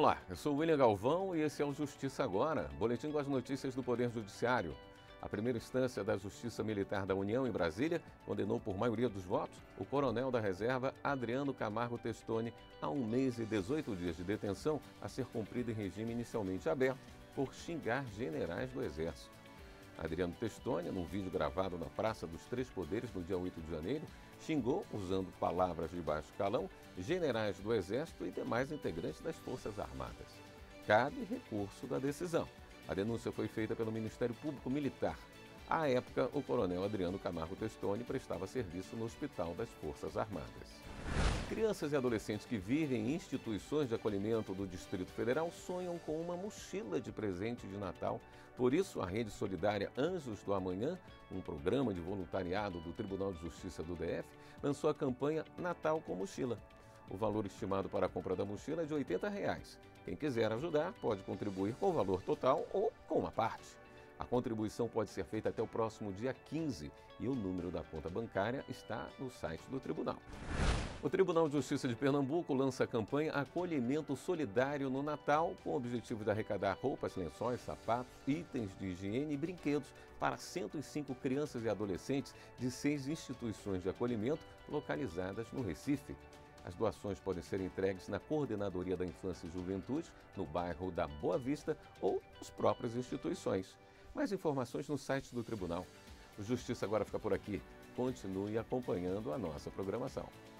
Olá, eu sou o William Galvão e esse é o Justiça Agora, boletim com as notícias do Poder Judiciário. A primeira instância da Justiça Militar da União em Brasília condenou por maioria dos votos o coronel da reserva Adriano Camargo Testoni a 1 mês e 18 dias de detenção a ser cumprida em regime inicialmente aberto por xingar generais do Exército. Adriano Testoni, num vídeo gravado na Praça dos Três Poderes no dia 8 de janeiro, xingou, usando palavras de baixo calão, generais do Exército e demais integrantes das Forças Armadas. Cabe recurso da decisão. A denúncia foi feita pelo Ministério Público Militar. À época, o coronel Adriano Camargo Testoni prestava serviço no Hospital das Forças Armadas. Crianças e adolescentes que vivem em instituições de acolhimento do Distrito Federal sonham com uma mochila de presente de Natal. Por isso, a Rede Solidária Anjos do Amanhã, um programa de voluntariado do Tribunal de Justiça do DF, lançou a campanha Natal com Mochila. O valor estimado para a compra da mochila é de R$ 80. Quem quiser ajudar pode contribuir com o valor total ou com uma parte. A contribuição pode ser feita até o próximo dia 15 e o número da conta bancária está no site do Tribunal. O Tribunal de Justiça de Pernambuco lança a campanha Acolhimento Solidário no Natal, com o objetivo de arrecadar roupas, lençóis, sapatos, itens de higiene e brinquedos para 105 crianças e adolescentes de 6 instituições de acolhimento localizadas no Recife. As doações podem ser entregues na Coordenadoria da Infância e Juventude, no bairro da Boa Vista ou nas próprias instituições. Mais informações no site do Tribunal. O Justiça Agora fica por aqui. Continue acompanhando a nossa programação.